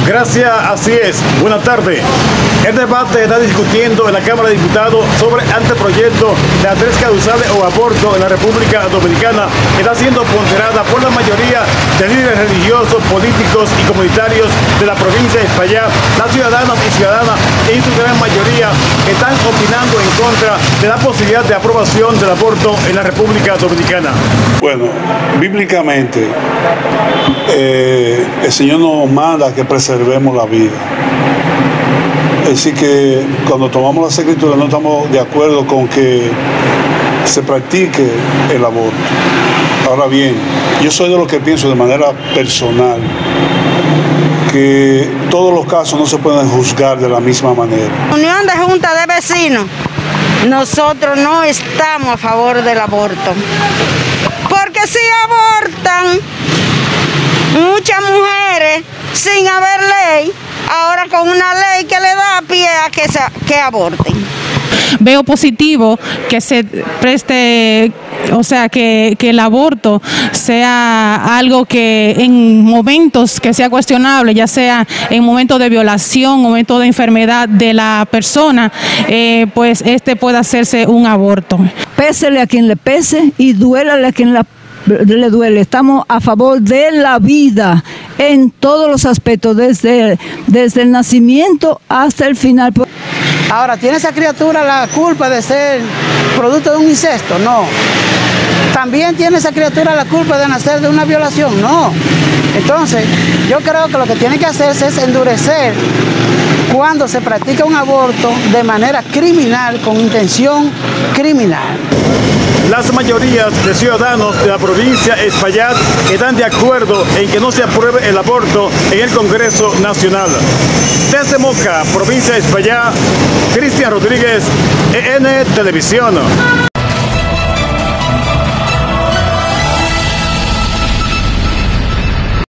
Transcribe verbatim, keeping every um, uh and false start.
Gracias, así es. Buenas tardes. El debate está discutiendo en la Cámara de Diputados sobre anteproyecto de arterias causales o aborto en la República Dominicana, que está siendo ponderada por la mayoría de líderes religiosos, políticos y comunitarios de la provincia de Espaillat. Las ciudadanas y ciudadanas, en su gran mayoría, están opinando en contra de la posibilidad de aprobación del aborto en la República Dominicana. Bueno, bíblicamente, eh, el Señor nos manda que preservemos la vida. Así que cuando tomamos las escrituras no estamos de acuerdo con que se practique el aborto. Ahora bien, yo soy de los que pienso de manera personal que todos los casos no se pueden juzgar de la misma manera. Unión de Junta de Vecinos, nosotros no estamos a favor del aborto, porque si abortan muchas mujeres sin haber ley, ahora con una ley que le da pie a que, se, que aborten. Veo positivo que se preste, o sea, que, que el aborto sea algo que en momentos que sea cuestionable, ya sea en momentos de violación, momentos de enfermedad de la persona, eh, pues este pueda hacerse un aborto. Pésele a quien le pese y duélale a quien la le duele. Estamos a favor de la vida en todos los aspectos, desde, desde el nacimiento hasta el final. Ahora, ¿tiene esa criatura la culpa de ser producto de un incesto? No. ¿También tiene esa criatura la culpa de nacer de una violación? No. Entonces, yo creo que lo que tiene que hacerse es endurecer cuando se practica un aborto de manera criminal, con intención criminal. Las mayorías de ciudadanos de la provincia de Espaillat están de acuerdo en que no se apruebe el aborto en el Congreso Nacional. Desde Moca, provincia de Espaillat, Cristian Rodríguez, E N Televisión.